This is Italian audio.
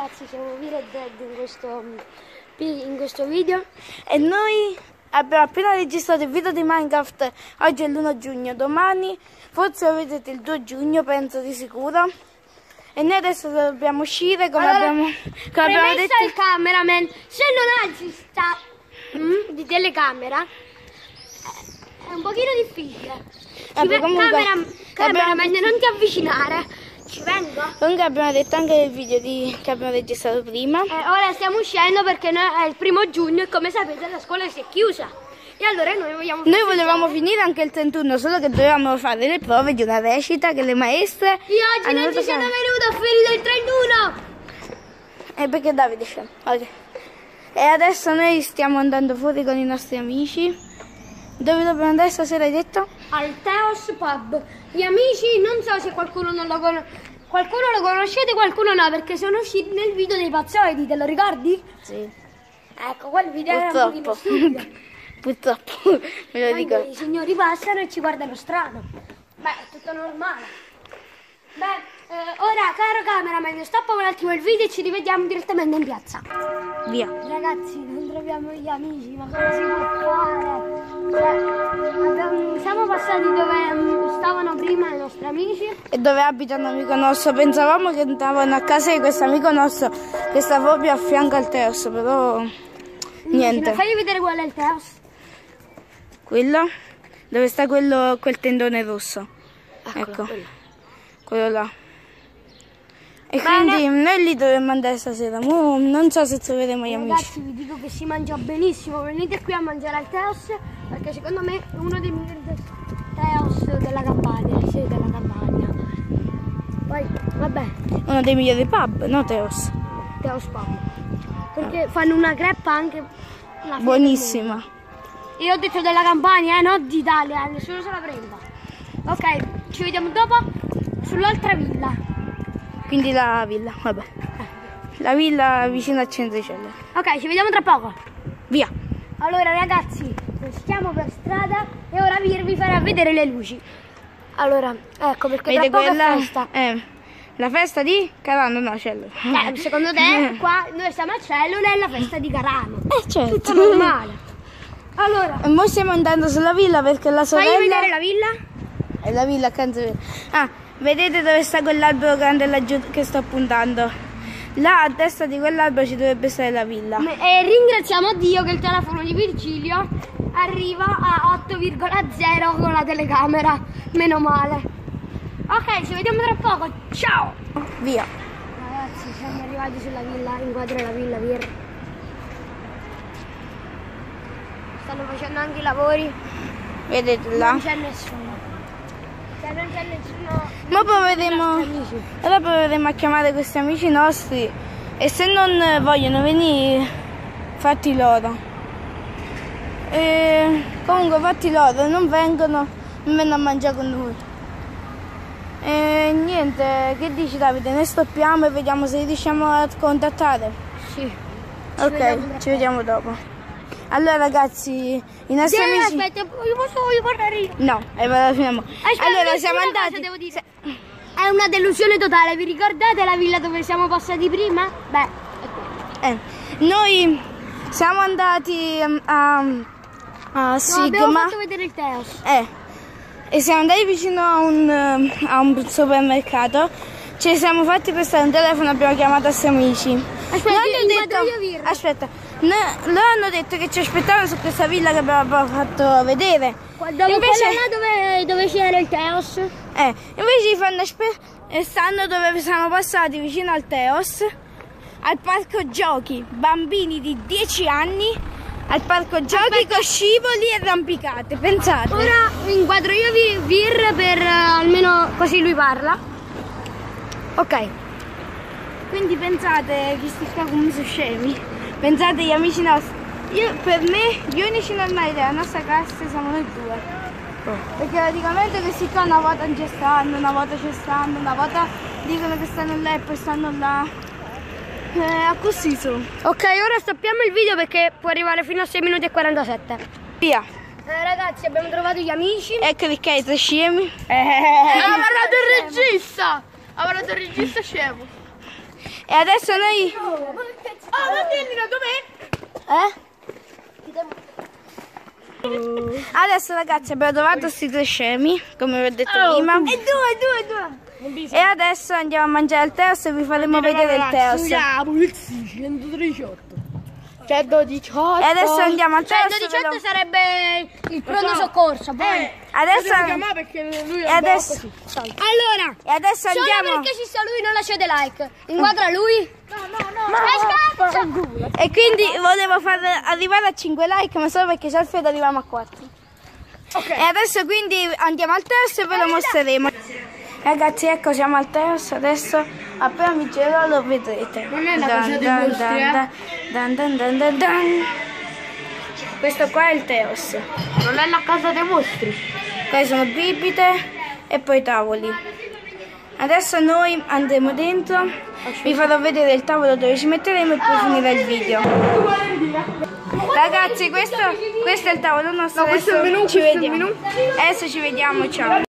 ragazzi, siamo Vire Dead in questo video e noi abbiamo appena registrato il video di Minecraft. Oggi è l'1 giugno, domani forse lo vedete il 2 giugno, penso di sicuro. E noi adesso dobbiamo uscire come abbiamo detto al cameraman. Se non ha ci sta di telecamera è un pochino difficile. Cameraman, non ti avvicinare. Ci vengo? Comunque abbiamo detto anche nel video che abbiamo registrato prima. Ora stiamo uscendo perché è il 1 giugno e come sapete la scuola si è chiusa. E allora noi volevamo finire anche il 31, solo che dovevamo fare le prove di una recita che le maestre... Io oggi non ci sono venuto a finire il 31! E perché Davide c'è? Ok. E adesso noi stiamo andando fuori con i nostri amici. Dove dobbiamo andare stasera, hai detto? Al Teos Pub. Gli amici, non so se qualcuno non lo conosce. Qualcuno lo conoscete, qualcuno no, perché sono usciti nel video dei pazzoidi, te lo ricordi? Sì. Ecco, quel video era un pochino stupido. Purtroppo, me lo dico. I signori passano e ci guardano strano. Beh, è tutto normale. Beh, ora, caro cameraman, stoppa un attimo il video e ci rivediamo direttamente in piazza. Via. Ragazzi, non troviamo gli amici, ma come si può fare? Cioè, siamo passati dove stavano prima i nostri amici. E dove abita un amico nostro. Pensavamo che andavano a casa di questo amico nostro che sta proprio a fianco al Teos, però niente. Fagli vedere qual è il Teos. Quello? Dove sta quel tendone rosso. Ecco. Quello là. E bene. Quindi noi lì dovremmo andare stasera. Non so se troveremo gli amici. Ragazzi, vi dico che si mangia benissimo. Venite qui a mangiare al Teos, perché secondo me è uno dei migliori Teos della Campania. Sì, della Campania. Poi, vabbè. Uno dei migliori pub, no Teos? Teos Pub. Perché fanno una creppa anche buonissima. Io ho detto della Campania, non d'Italia, nessuno se la prenda. Ok, ci vediamo dopo sull'altra villa. Quindi la villa, vabbè. La villa vicino a Centricelle. Ok, ci vediamo tra poco. Via. Allora ragazzi, stiamo per strada e ora vi farà vedere le luci. Allora, ecco perché tra poco è festa. La festa di Carano, no, Cello. Secondo te qua noi siamo a Cello e è la festa di Carano. Certo. Tutto normale. Allora. E noi stiamo andando sulla villa perché la sorella... Fai vedere la villa? È la villa accanto. Ah, vedete dove sta quell'albero grande laggiù che sto puntando? Là a destra di quell'albero ci dovrebbe stare la villa. E ringraziamo Dio che il telefono di Virgilio arriva a 8,0 con la telecamera. Meno male. Ok, ci vediamo tra poco. Ciao. Via. Ragazzi, siamo arrivati sulla villa. Inquadra la villa, Vir. Stanno facendo anche i lavori. Vedete là? Non c'è nessuno. Cioè non c'è nessuno. Ma ora proveremo a chiamare questi amici nostri e se non vogliono venire, fatti loro. Comunque fatti loro, non vengono a mangiare con noi. E niente, che dici Davide? Ne stoppiamo e vediamo se riusciamo a contattare. Sì. Ok, ci vediamo dopo. Allora ragazzi, i nostri amici... Aspetta, voglio parlare io. No, allora siamo andati... Devo dire. È una delusione totale, vi ricordate la villa dove siamo passati prima? Beh, è noi siamo andati a Sigma. Abbiamo fatto vedere il Teos. E siamo andati vicino a un supermercato. Ci siamo fatti prestare un telefono, abbiamo chiamato i amici. Aspetta, loro hanno detto che ci aspettavano su questa villa che abbiamo fatto vedere. Invece dove c'era il Teos? Invece ci fanno stanno dove siamo passati vicino al Teos, al parco giochi, bambini di 10 anni, al parco giochi con scivoli e arrampicate, pensate. Ora inquadro io Vir per almeno così lui parla. Ok. Quindi pensate che sti qua come sono scemi. Pensate gli amici nostri. Per me gli unici normali della nostra classe siamo noi due. Perché praticamente questi qua una volta non ci stanno, una volta ci stanno, una volta dicono che stanno là e poi stanno là. Così sono. Ok, ora stoppiamo il video perché può arrivare fino a 6 minuti e 47. Via. Ragazzi, abbiamo trovato gli amici. Ecco perché i tre scemi. Ha parlato il regista! Ha parlato il regista scemo. E adesso noi... non dimmi dov'è? Adesso ragazzi abbiamo trovato questi 3 scemi, come vi ho detto prima. E due. E adesso andiamo a mangiare il teos e vi faremo vedere il teos. La polizia 118. 118. E adesso andiamo al teos. 118 sarebbe il pronto soccorso. Poi. Adesso... Perché lui E adesso... Allora, E adesso solo andiamo... perché ci sta lui non lasciate like. Inquadra lui. No. E quindi volevo far arrivare a 5 like, ma solo perché c'è Alfredo arriviamo a 4. E adesso quindi andiamo al teos e ve lo mostreremo. Ragazzi, ecco, siamo al teos, adesso appena vi girerò lo vedrete. Non è una cosa dei mostri, Questo qua è il teos. Non è la casa dei mostri. Qua sono bibite e poi tavoli. Adesso noi andremo dentro, vi farò vedere il tavolo dove ci metteremo e poi finirà il video. Ragazzi, questo è il tavolo nostro, adesso ci vediamo. Adesso ci vediamo, ciao.